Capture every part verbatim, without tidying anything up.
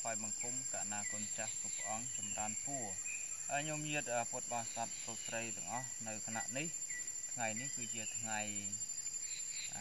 ថ្វាយបង្គំកណាគុណចាស់គ្រប់ព្រះអង្គចម្រើនពរហើយញោមញាតពុទ្ធបរិស័ទប្រុសស្រីទាំងអស់នៅគណៈនេះថ្ងៃនេះគឺជាថ្ងៃអ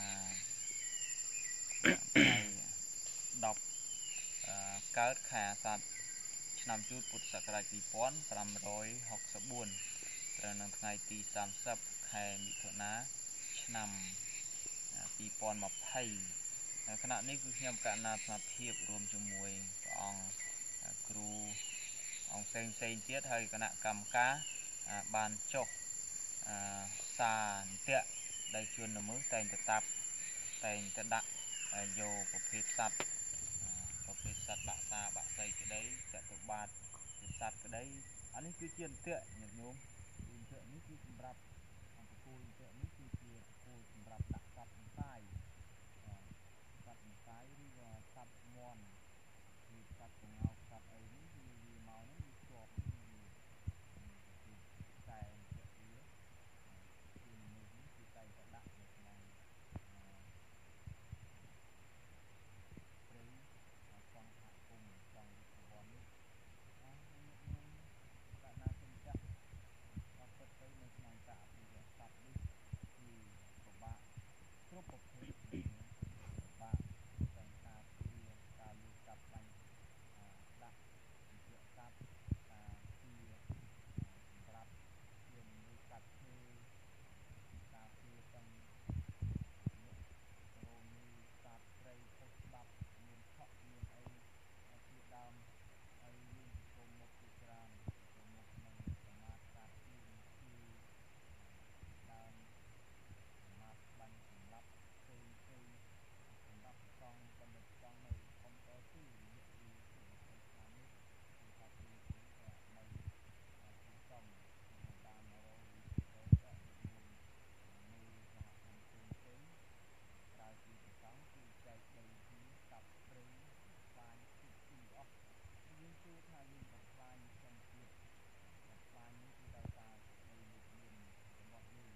ថ្ងៃដប់កើតខែអាសត់ឆ្នាំជូតពុទ្ធសករាជពីរពាន់ប្រាំរយហុកសិបបួនត្រូវនៅថ្ងៃទីសាមសិបខែមិថុនាឆ្នាំពីរពាន់ម្ភៃខណៈនេះគឺខ្ញុំកណាសមាភិបរួមជាមួយព្រះអង្គគ្រូអង្គផ្សេងផ្សេងទៀតហើយគណៈកម្មការបានចុះសានតៈដែលជួនល្មើសតែងទៅតាប់តែងទៅដាក់យកប្រភេទសត្វប្រភេទសត្វបាក់សាបាក់សីក្តីចតុបាទជាសត្វក្តីអានេះគឺជាអន្ទាក់ញាតិញោមអន្ទាក់នេះគឺសម្រាប់អង្គពូលអន្ទាក់នេះគឺជាពូលសម្រាប់ដាក់សត្វអង្សាយសត្វអង្សាយឬក៏សត្វមន់ឬសត្វកងោកសត្វអីនេះគឺវាមកហ្នឹងវាជាប់នេះគឺតែអន្ទាក់វាគឺមនុស្សនេះគឺតែងតែដាក់នៅក្នុងព្រៃសង្ឃគុំសង្ឃវិវ័ននេះអស់ញាតិញោមកណាគុណចាស់ដល់ពិតទៅនៅក្នុងការអភិរក្សសត្វនេះគឺពិបាកគ្រប់ប្រភេទពិបាកទាំងការពារការលួចកាប់បាញ់ដាក់អន្ទាក់សត្វការពារសម្រាប់ជាមនុស្សកាត់ឈើការពារទាំងអ្នករោនីសត្វព្រៃខុសច្បាប់មានឆក់មានអីជាដើមហើយមានប្រឈមមុខជាច្រើនប្រឈមមុខនឹងសមាធិការភ្លៀងគឺដើមសមាធិបាញ់សម្លាប់ផ្សេងផ្សេងសម្រាប់សង់បណ្ឌិតសង់នៅអង្គតទីរយៈពីជិតยี่สิบឆ្នាំនេះគឺថាជាងជាងតែបីគូសំគឺបានមករកវិទ្យាទៅក៏និយមមេសហគមន៍ផ្សេងផ្សេងក្រៅពីប្រសង់គឺចែកដីគ្នាកាប់ព្រៃខ្លាញ់ទីទីអស់យើងគួរថាយើងបំផ្លាញធម្មជាតិបំផ្លាញនេះគឺដោយសារដីលិចលឿនរបស់យើង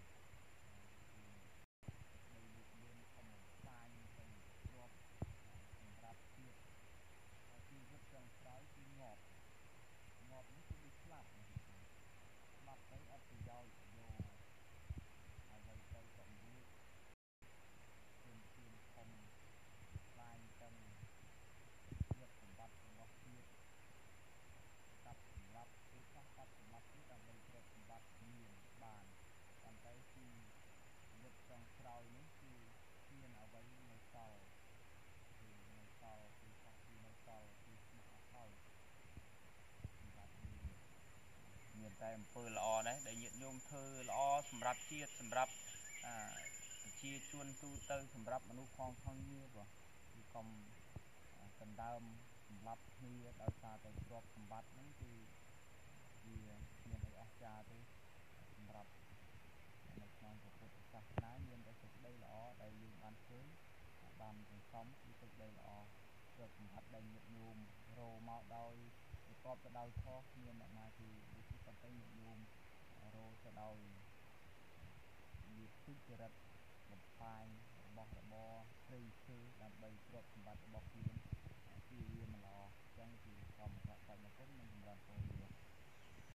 ដីលិចលឿនខំបំផ្លាញទាំងគ្រាប់សម្រាប់ជាតិជីវិតចុងក្រោយគឺងាប់ងាប់នេះគឺដូចស្លាប់ស្លាប់ទៅអត់ប្រយោជន៍យកអ្វីទៅក៏មិនរួចជនជាតិធំខ្លាញ់ទាំងទ្រព្យសម្បត្តិរបស់ជាតិកាប់សម្លាប់ពេលខ្លះកាប់សម្លាប់ទៀតដើម្បីទ្រព្យសម្បត្តិមានបានប៉ុន្តែគឺជីវិតចុងក្រោយនេះគឺមានអ្វីនៅសល់គឺនៅសល់ពេលខ្លះគឺនៅសល់គឺស្មោះអត់ហើយសម្រាប់យើងមានតែអំពើល្អដែរដែលញាតិញោមធ្វើល្អសម្រាប់ជាតិសម្រាប់ប្រជាជនទូទៅសម្រាប់មនុស្សផងផងងារបងគឺកុំដណ្ដើមសម្រាប់គ្នាដោយសារតែទ្រព្យសម្បត្តិហ្នឹងគឺវាមានអីអស្ចារ្យទេសម្រាប់នៅក្នុងពុទ្ធសាសនាមានតែសេចក្តីល្អដែលយើងបានឃើញបានសន្សំគឺសេចក្តីល្អទ្រព្យសម្បត្តិដែលញាតិញោមរោមកដោយប្រកបទៅដោយធម៌គ្មានអ្នកណាគឺដូចជាប៉ុន្តែញាតិញោមរោទៅដោយវាទុច្ចរិតបំផ្លាញរបស់របរព្រៃឈើដើម្បីទ្រព្យសម្បត្តិរបស់ខ្លួនគឺវាមិនល្អអញ្ចឹងគឺសូមអរគុណនិងចម្រើនពរ